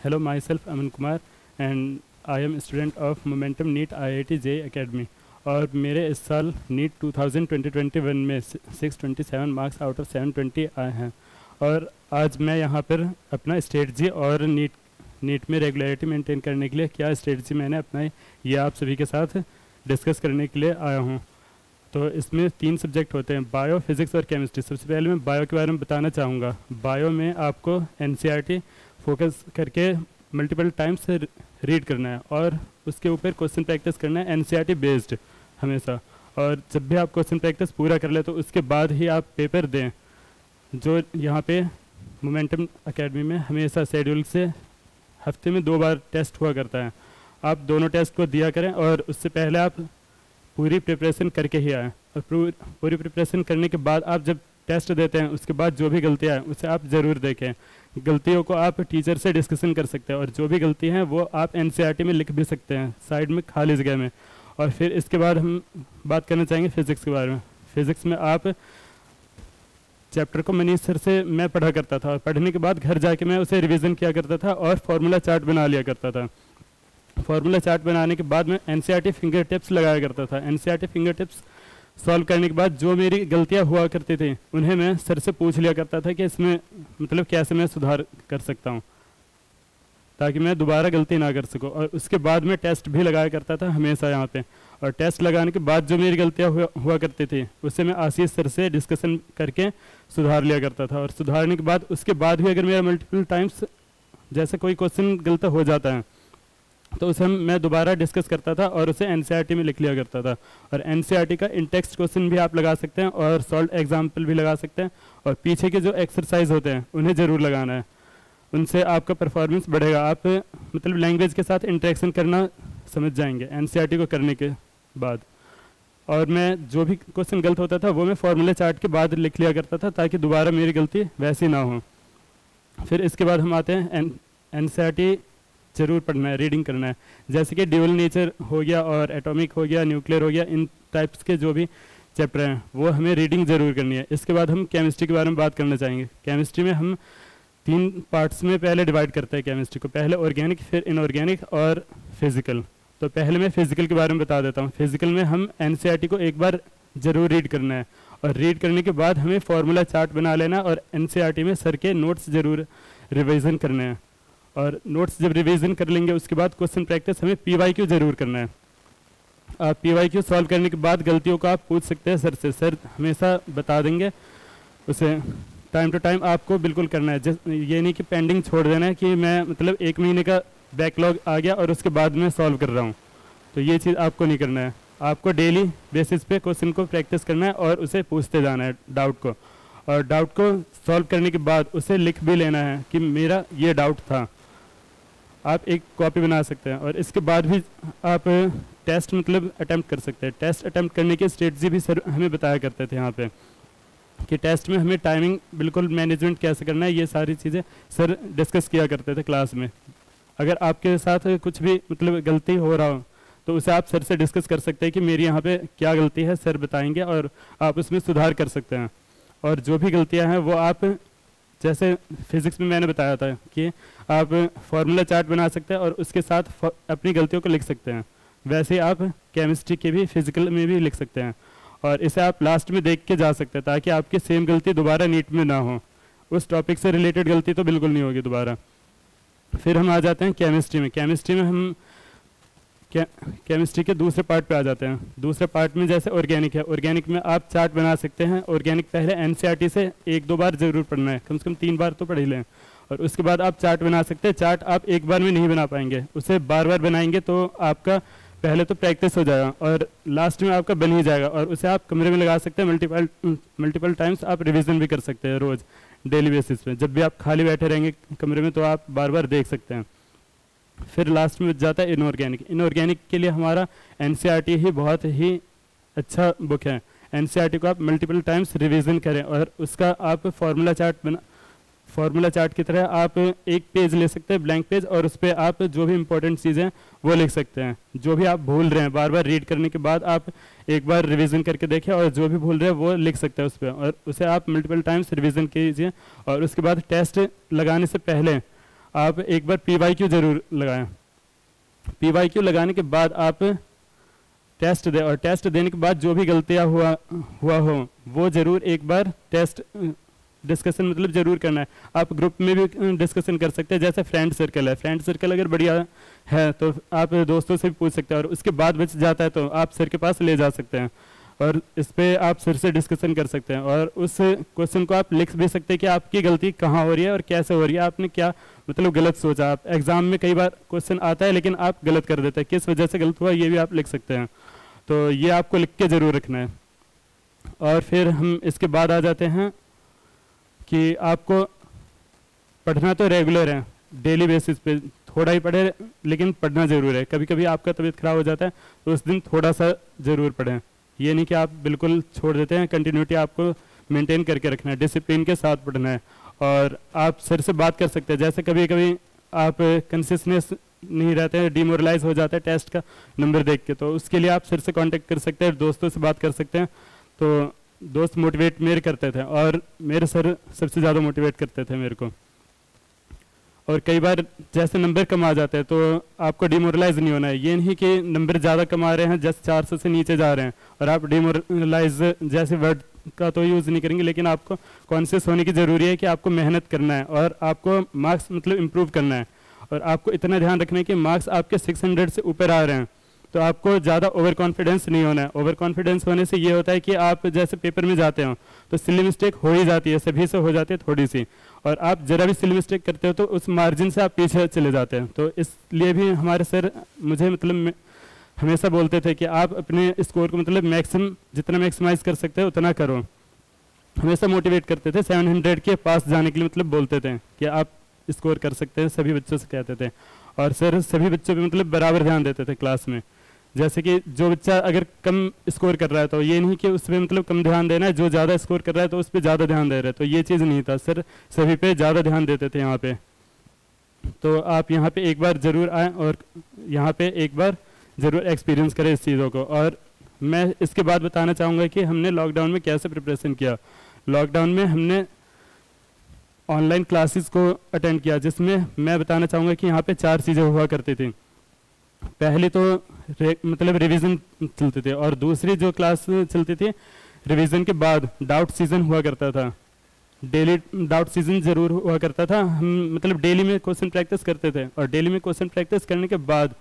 Hello, myself Aman Kumar and I am a student of Momentum NEET IIT JEE Academy. और मेरे इस साल NEET 2021 में 627 marks out of 720 आए हैं। और आज मैं यहाँ पर अपना स्ट्रेटजी और नीट में रेगुलरिटी मेंटेन करने के लिए क्या स्ट्रेटजी मैंने अपनाई, ये आप सभी के साथ डिस्कस करने के लिए आया हूँ। तो इसमें 3 सब्जेक्ट होते हैं, बायो, फिज़िक्स और केमिस्ट्री। सबसे पहले मैं बायो के बारे में बताना चाहूँगा। बायो में आपको NCERT फोकस करके मल्टीपल टाइम्स रीड करना है और उसके ऊपर क्वेश्चन प्रैक्टिस करना है NCERT बेस्ड हमेशा। और जब भी आप क्वेश्चन प्रैक्टिस पूरा कर ले तो उसके बाद ही आप पेपर दें। जो यहाँ पे मोमेंटम एकेडमी में हमेशा शेड्यूल से हफ्ते में 2 बार टेस्ट हुआ करता है, आप दोनों टेस्ट को दिया करें और उससे पहले आप पूरी प्रिपरेशन करके ही आएँ। और पूरी प्रिपरेशन करने के बाद आप जब टेस्ट देते हैं उसके बाद जो भी गलतियाँ हैं उसे आप ज़रूर देखें। गलतियों को आप टीचर से डिस्कशन कर सकते हैं और जो भी गलती हैं वो आप NCERT में लिख भी सकते हैं साइड में खाली जगह में। और फिर इसके बाद हम बात करना चाहेंगे फ़िज़िक्स के बारे में। फ़िज़िक्स में आप चैप्टर को मनीष सर से मैं पढ़ा करता था और पढ़ने के बाद घर जाके मैं उसे रिवीजन किया करता था और फार्मूला चार्ट बना लिया करता था। फार्मूला चार्ट बनाने के बाद मैं NCERT फिंगर टिप्स लगाया करता था। NCERT फिंगर टिप्स सॉल्व करने के बाद जो मेरी गलतियां हुआ करती थी उन्हें मैं सर से पूछ लिया करता था कि इसमें मतलब कैसे मैं सुधार कर सकता हूं ताकि मैं दोबारा गलती ना कर सकूं। और उसके बाद मैं टेस्ट भी लगाया करता था हमेशा यहाँ पे। और टेस्ट लगाने के बाद जो मेरी गलतियाँ हुआ करती थी उससे मैं आशीष सर से डिस्कशन करके सुधार लिया करता था। और सुधारने के बाद उसके बाद भी अगर मेरा मल्टीपल टाइम्स जैसे कोई क्वेश्चन गलत हो जाता है तो उसे मैं दोबारा डिस्कस करता था और उसे NCERT में लिख लिया करता था। और NCERT का इन टेक्स्ट क्वेश्चन भी आप लगा सकते हैं और सॉल्व एग्जाम्पल भी लगा सकते हैं। और पीछे के जो एक्सरसाइज होते हैं उन्हें ज़रूर लगाना है, उनसे आपका परफॉर्मेंस बढ़ेगा। आप मतलब लैंग्वेज के साथ इंटरेक्शन करना समझ जाएंगे NCERT को करने के बाद। और मैं जो भी क्वेश्चन गलत होता था वो मैं फार्मूला चार्ट के बाद लिख लिया करता था ताकि दोबारा मेरी गलती वैसी ना हो। फिर इसके बाद हम आते हैं NCERT जरूर पढ़ना है, रीडिंग करना है। जैसे कि ड्यूअल नेचर हो गया और एटॉमिक हो गया, न्यूक्लियर हो गया, इन टाइप्स के जो भी चैप्टर हैं वो हमें रीडिंग ज़रूर करनी है। इसके बाद हम केमिस्ट्री के बारे में बात करना चाहेंगे। केमिस्ट्री में हम 3 पार्ट्स में पहले डिवाइड करते हैं केमिस्ट्री को, पहले ऑर्गेनिक, फिर इनऑर्गेनिक और फिजिकल। तो पहले मैं फिजिकल के बारे में बता देता हूँ। फिजिकल में हम NCERT को एक बार ज़रूर रीड करना है और रीड करने के बाद हमें फार्मूला चार्ट बना लेना और NCERT में सर के नोट्स ज़रूर रिविज़न करने हैं। और नोट्स जब रिवीजन कर लेंगे उसके बाद क्वेश्चन प्रैक्टिस हमें PYQ जरूर करना है। आप PYQ सॉल्व करने के बाद गलतियों को आप पूछ सकते हैं सर से, सर हमेशा बता देंगे। उसे टाइम टू टाइम आपको बिल्कुल करना है। ये नहीं कि पेंडिंग छोड़ देना है कि मैं मतलब 1 महीने का बैकलॉग आ गया और उसके बाद मैं सॉल्व कर रहा हूँ, तो ये चीज़ आपको नहीं करना है। आपको डेली बेसिस पे क्वेश्चन को प्रैक्टिस करना है और उसे पूछते जाना है डाउट को। और डाउट को सॉल्व करने के बाद उसे लिख भी लेना है कि मेरा ये डाउट था। आप एक कॉपी बना सकते हैं और इसके बाद भी आप टेस्ट मतलब अटैम्प्ट कर सकते हैं। टेस्ट अटैम्प्ट करने की स्ट्रेटजी भी सर हमें बताया करते थे यहाँ पे कि टेस्ट में हमें टाइमिंग बिल्कुल मैनेजमेंट कैसे करना है, ये सारी चीज़ें सर डिस्कस किया करते थे क्लास में। अगर आपके साथ कुछ भी मतलब गलती हो रहा हो तो उसे आप सर से डिस्कस कर सकते हैं कि मेरी यहाँ पे क्या गलती है, सर बताएंगे और आप उसमें सुधार कर सकते हैं। और जो भी गलतियाँ हैं वो आप, जैसे फिज़िक्स में मैंने बताया था कि आप फार्मूला चार्ट बना सकते हैं और उसके साथ अपनी गलतियों को लिख सकते हैं, वैसे आप केमिस्ट्री के भी फिजिकल में भी लिख सकते हैं। और इसे आप लास्ट में देख के जा सकते हैं ताकि आपकी सेम गलती दोबारा नीट में ना हो। उस टॉपिक से रिलेटेड गलती तो बिल्कुल नहीं होगी दोबारा। फिर हम आ जाते हैं केमिस्ट्री में। केमिस्ट्री में हम केमिस्ट्री के दूसरे पार्ट पे आ जाते हैं। दूसरे पार्ट में जैसे ऑर्गेनिक है, ऑर्गेनिक में आप चार्ट बना सकते हैं। ऑर्गेनिक पहले NCERT से 1-2 बार ज़रूर पढ़ना है, कम से कम 3 बार तो पढ़ ही लें। और उसके बाद आप चार्ट बना सकते हैं। चार्ट आप एक बार में नहीं बना पाएंगे, उसे बार बार बनाएंगे तो आपका पहले तो प्रैक्टिस हो जाएगा और लास्ट में आपका बन ही जाएगा। और उसे आप कमरे में लगा सकते हैं, मल्टीपल टाइम्स आप रिविज़न भी कर सकते हैं रोज़ डेली बेसिस पे। जब भी आप खाली बैठे रहेंगे कमरे में तो आप बार बार देख सकते हैं। फिर लास्ट में जाता है इनऑर्गेनिक। इनऑर्गेनिक के लिए हमारा NCERT ही बहुत ही अच्छा बुक है। NCERT को आप मल्टीपल टाइम्स रिवीजन करें और उसका आप फार्मूला चार्ट की तरह आप एक पेज ले सकते हैं, ब्लैंक पेज, और उस पर आप जो भी इंपॉर्टेंट चीज़ें वो लिख सकते हैं। जो भी आप भूल रहे हैं बार बार रीड करने के बाद आप एक बार रिवीजन करके देखें और जो भी भूल रहे हैं वो लिख सकते हैं उस पर, और उसे आप मल्टीपल टाइम्स रिवीजन कीजिए। और उसके बाद टेस्ट लगाने से पहले आप एक बार PYQ जरूर लगाएं। PYQ लगाने के बाद आप टेस्ट दें, और टेस्ट देने के बाद जो भी गलतियाँ हुआ हो वो ज़रूर एक बार टेस्ट डिस्कशन मतलब ज़रूर करना है। आप ग्रुप में भी डिस्कशन कर सकते हैं, जैसे फ्रेंड सर्कल है, फ्रेंड सर्कल अगर बढ़िया है तो आप दोस्तों से भी पूछ सकते हैं, और उसके बाद बच जाता है तो आप सर के पास ले जा सकते हैं और इस पे आप सर से डिस्कशन कर सकते हैं, और उस क्वेश्चन को आप लिख भी सकते हैं कि आपकी गलती कहाँ हो रही है और कैसे हो रही है, आपने क्या मतलब गलत सोचा। आप एग्जाम में कई बार क्वेश्चन आता है लेकिन आप गलत कर देते हैं, किस वजह से गलत हुआ ये भी आप लिख सकते हैं, तो ये आपको लिख के ज़रूर रखना है। और फिर हम इसके बाद आ जाते हैं कि आपको पढ़ना तो रेगुलर है, डेली बेसिस पे थोड़ा ही पढ़े लेकिन पढ़ना ज़रूर है। कभी कभी आपका तबीयत खराब हो जाता है तो उस दिन थोड़ा सा ज़रूर पढ़ें, ये नहीं कि आप बिल्कुल छोड़ देते हैं, कंटिन्यूटी आपको मेंटेन करके रखना है, डिसिप्लिन के साथ पढ़ना है। और आप सर से बात कर सकते हैं, जैसे कभी कभी आप कंसिस्टेंस नहीं रहते हैं, डिमोरलाइज हो जाता है टेस्ट का नंबर देख के, तो उसके लिए आप सर से कांटेक्ट कर सकते हैं, दोस्तों से बात कर सकते हैं। तो दोस्त मोटिवेट मेरे करते थे और मेरे सर सबसे ज़्यादा मोटिवेट करते थे मेरे को। और कई बार जैसे नंबर कम आ जाते हैं तो आपको डिमोरलाइज नहीं होना है, ये नहीं कि नंबर ज़्यादा कमा रहे हैं जस्ट 400 से नीचे जा रहे हैं और आप डिमोरलाइज जैसे वर्ड का तो यूज़ नहीं करेंगे, लेकिन आपको कॉन्शियस होने की ज़रूरी है कि आपको मेहनत करना है और आपको मार्क्स मतलब इम्प्रूव करना है, और आपको इतना ध्यान रखना है कि मार्क्स आपके 600 से ऊपर आ रहे हैं, तो आपको ज़्यादा ओवर कॉन्फिडेंस नहीं होना है। ओवर कॉन्फिडेंस होने से ये होता है कि आप जैसे पेपर में जाते हो तो सिली मिस्टेक हो ही जाती है, सभी से हो जाती है थोड़ी सी, और आप जरा भी सिली मिस्टेक करते हो तो उस मार्जिन से आप पीछे चले जाते हैं। तो इसलिए भी हमारे सर मुझे मतलब हमेशा बोलते थे कि आप अपने स्कोर को मतलब मैक्सिमम जितना मैक्सिमाइज कर सकते हो उतना करो, हमेशा मोटिवेट करते थे। 700 के पास जाने के लिए मतलब बोलते थे कि आप स्कोर कर सकते हैं, सभी बच्चों से कहते थे, और सर सभी बच्चों पे मतलब बराबर ध्यान देते थे क्लास में। जैसे कि जो बच्चा अगर कम स्कोर कर रहा है तो ये नहीं कि उस पर मतलब कम ध्यान देना है, जो ज़्यादा स्कोर कर रहा है तो उस पर ज़्यादा ध्यान दे रहे हैं, तो ये चीज़ नहीं था, सर सभी पे ज़्यादा ध्यान देते थे यहाँ पे। तो आप यहाँ पे एक बार ज़रूर आएँ और यहाँ पे एक बार ज़रूर एक्सपीरियंस करें इस चीज़ों को। और मैं इसके बाद बताना चाहूँगा कि हमने लॉकडाउन में कैसे प्रिपरेशन किया। लॉकडाउन में हमने ऑनलाइन क्लासेस को अटेंड किया, जिसमें मैं बताना चाहूँगा कि यहाँ पे 4 चीज़ें हुआ करती थी। पहली तो मतलब रिवीजन चलते थे, और दूसरी जो क्लास चलती थी रिवीजन के बाद डाउट सीजन हुआ करता था, डेली डाउट सीजन जरूर हुआ करता था। हम मतलब डेली में क्वेश्चन प्रैक्टिस करते थे, और डेली में क्वेश्चन प्रैक्टिस करने के बाद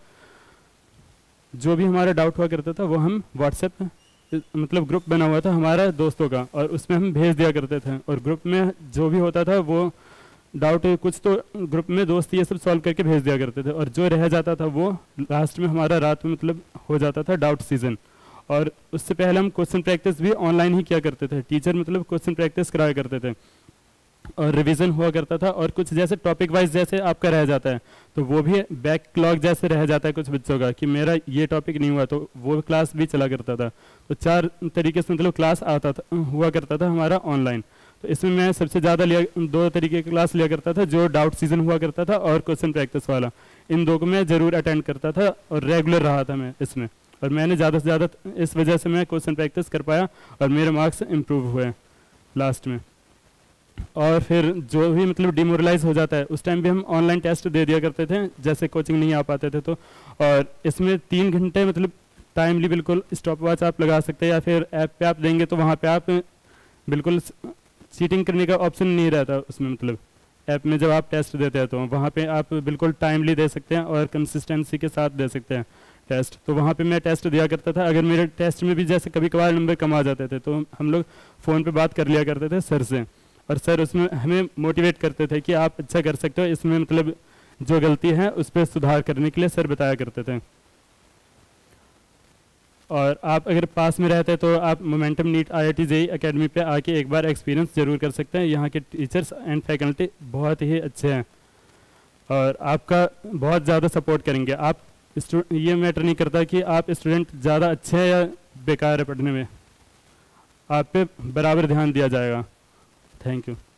जो भी हमारा डाउट हुआ करता था वो हम व्हाट्सएप मतलब ग्रुप बना हुआ था हमारा दोस्तों का, और उसमें हम भेज दिया करते थे, और ग्रुप में जो भी होता था वो डाउट कुछ तो ग्रुप में दोस्त ये सब सॉल्व करके भेज दिया करते थे, और जो रह जाता था वो लास्ट में हमारा रात में मतलब हो जाता था डाउट सीजन। और उससे पहले हम क्वेश्चन प्रैक्टिस भी ऑनलाइन ही किया करते थे, टीचर मतलब क्वेश्चन प्रैक्टिस कराया करते थे, और रिवीजन हुआ करता था। और कुछ जैसे टॉपिक वाइज जैसे आपका रह जाता है तो वो भी बैकलॉग जैसे रह जाता है कुछ बच्चों का कि मेरा ये टॉपिक नहीं हुआ, तो वो क्लास भी चला करता था। तो 4 तरीके से मतलब क्लास आता था हुआ करता था हमारा ऑनलाइन। तो इसमें मैं सबसे ज़्यादा 2 तरीके की क्लास लिया करता था, जो डाउट सीजन हुआ करता था और क्वेश्चन प्रैक्टिस वाला। इन 2 को मैं ज़रूर अटेंड करता था और रेगुलर रहा था मैं इसमें, और मैंने ज़्यादा से ज़्यादा इस वजह से मैं क्वेश्चन प्रैक्टिस कर पाया और मेरे मार्क्स इम्प्रूव हुए लास्ट में। और फिर जो भी मतलब डिमोरलाइज हो जाता है उस टाइम भी हम ऑनलाइन टेस्ट दे दिया करते थे, जैसे कोचिंग नहीं आ पाते थे तो। और इसमें 3 घंटे मतलब टाइमली बिल्कुल स्टॉप वॉच आप लगा सकते हैं, या फिर ऐप पे आप देंगे तो वहाँ पे आप बिल्कुल चीटिंग करने का ऑप्शन नहीं रहता उसमें। मतलब ऐप में जब आप टेस्ट देते हैं तो वहाँ पे आप बिल्कुल टाइमली दे सकते हैं और कंसिस्टेंसी के साथ दे सकते हैं टेस्ट। तो वहाँ पे मैं टेस्ट दिया करता था। अगर मेरे टेस्ट में भी जैसे कभी कभार नंबर कम आ जाते थे तो हम लोग फ़ोन पे बात कर लिया करते थे सर से, और सर उसमें हमें मोटिवेट करते थे कि आप अच्छा कर सकते हो, इसमें मतलब जो गलती है उस पर सुधार करने के लिए सर बताया करते थे। और आप अगर पास में रहते तो आप momentum NEET IIT JEE academy पे आके एक बार एक्सपीरियंस जरूर कर सकते हैं। यहाँ के टीचर्स एंड फैकल्टी बहुत ही अच्छे हैं और आपका बहुत ज़्यादा सपोर्ट करेंगे। आप ये मैटर नहीं करता कि आप स्टूडेंट ज़्यादा अच्छे हैं या बेकार है पढ़ने में, आप पे बराबर ध्यान दिया जाएगा। Thank you.